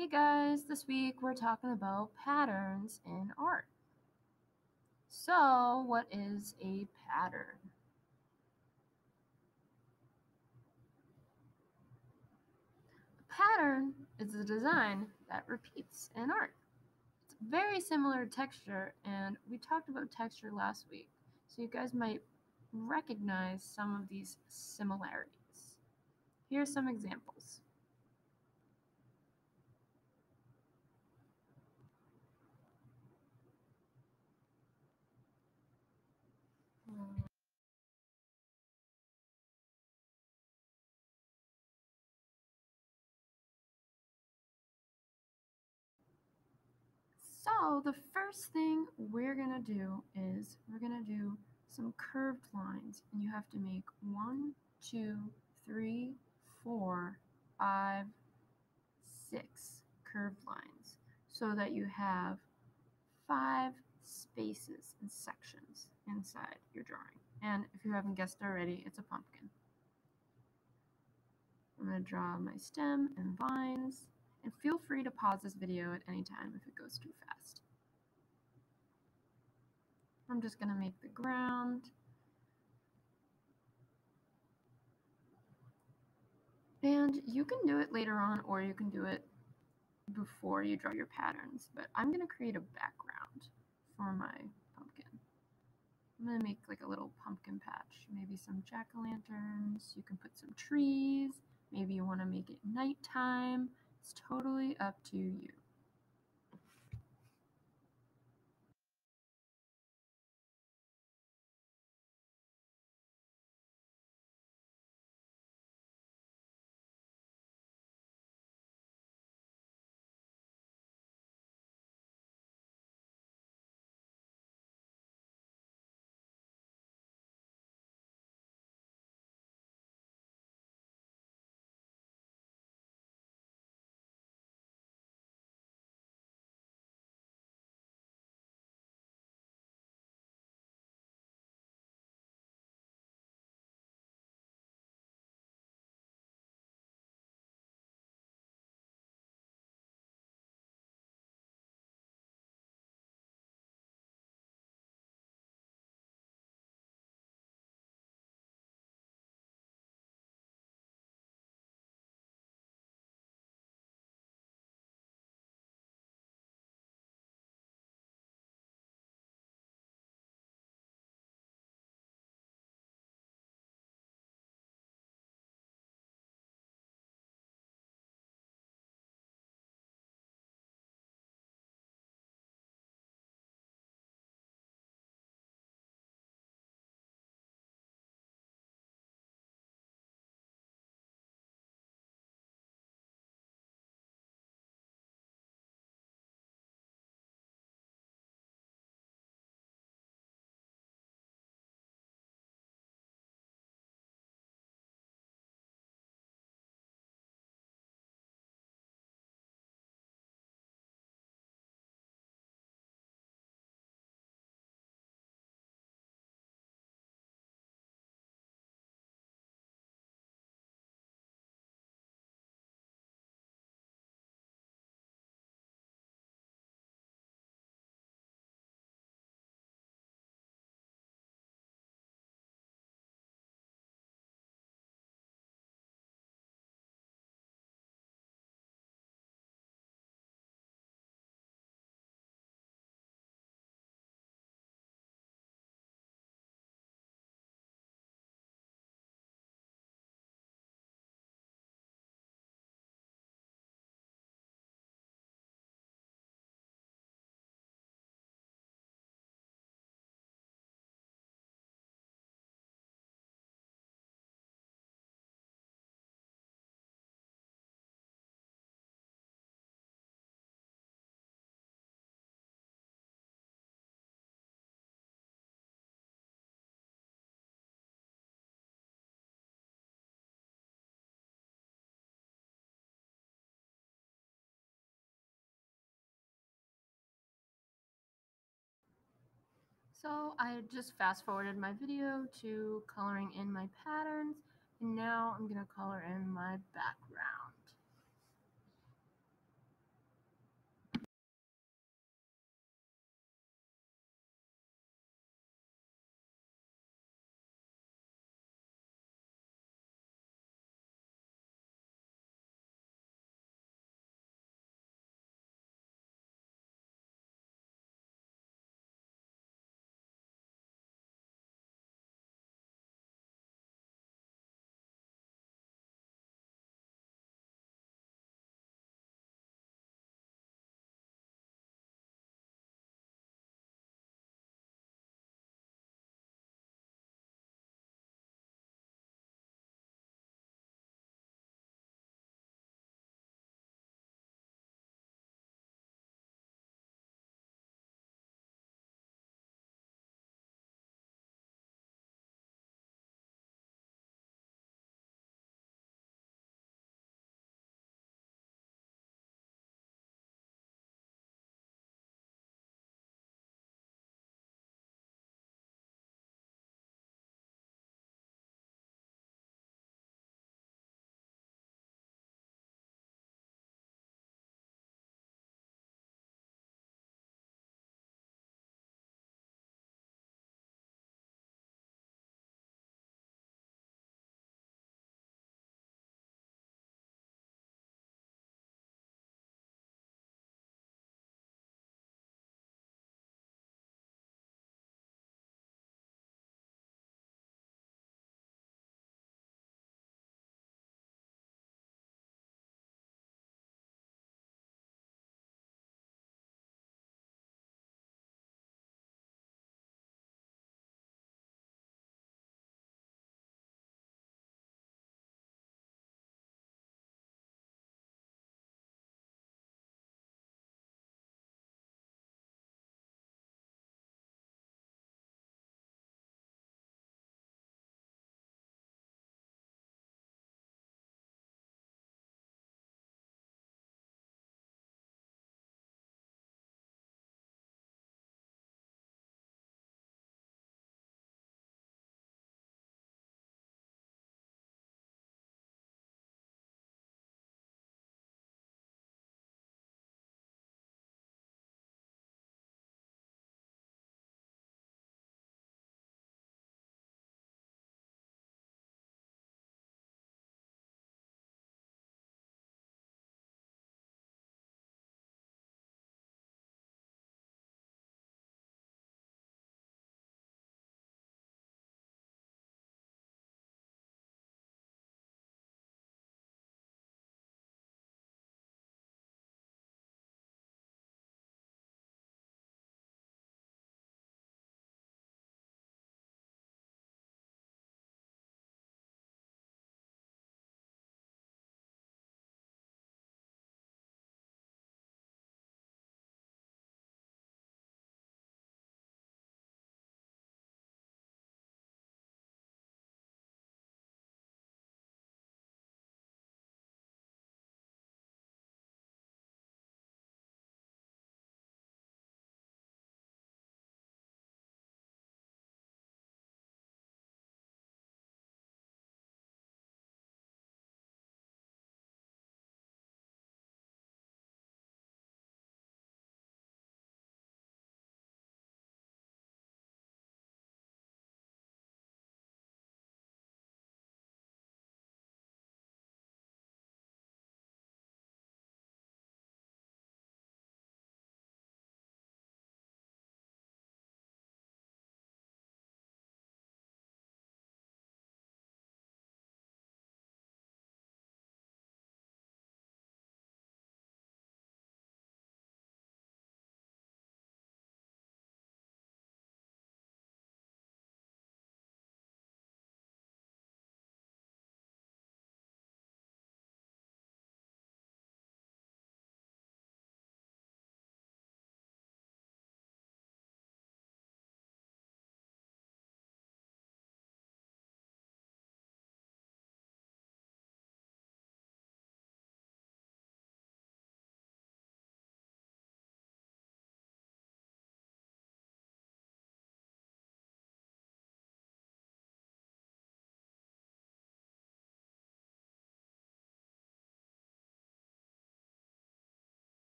Hey guys, this week we're talking about patterns in art. So, what is a pattern? A pattern is a design that repeats in art. It's very similar to texture, and we talked about texture last week, so you guys might recognize some of these similarities. Here are some examples. So the first thing we're going to do is we're going to do some curved lines, and you have to make 1, 2, 3, 4, 5, 6 curved lines so that you have 5 spaces and sections inside your drawing. And if you haven't guessed already, it's a pumpkin. I'm going to draw my stem and vines, and feel free to pause this video at any time if it goes too fast. I'm just going to make the ground. And you can do it later on, or you can do it before you draw your patterns. But I'm going to create a background for my pumpkin. I'm going to make like a little pumpkin patch. Maybe some jack-o'-lanterns. You can put some trees. Maybe you want to make it nighttime. It's totally up to you. So I just fast forwarded my video to coloring in my patterns, and now I'm going to color in my background.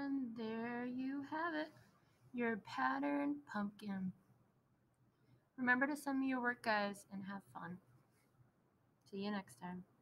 And there you have it, your pattern pumpkin. Remember to send me your work, guys, and have fun. See you next time.